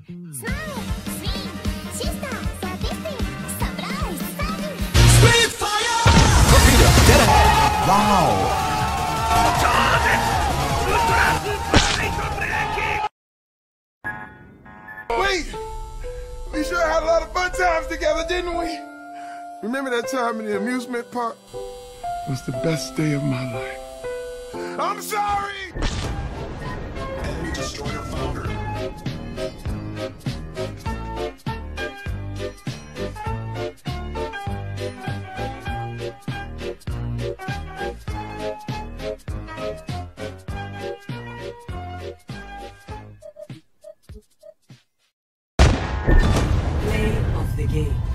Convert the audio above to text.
Smile, swing, sister, sadistic, surprise, sudden. Spitfire! Torpedo, dead ahead. Wow. Wait! We sure had a lot of fun times together, didn't we? Remember that time in the amusement park? It was the best day of my life. I'm sorry! Enemy destroyer founder. Play of the game.